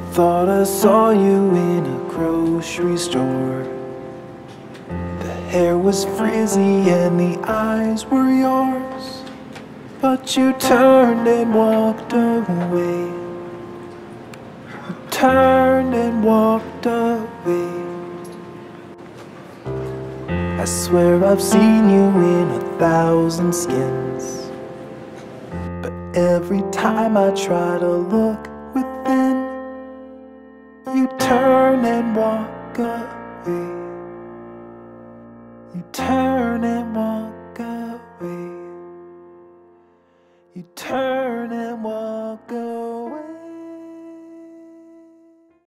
Thought I saw you in a grocery store. The hair was frizzy and the eyes were yours, but you turned and walked away. You turned and walked away. I swear I've seen you in 1,000 skins, but every time I try to look within, you turn and walk away. You turn and walk away. You turn and walk away.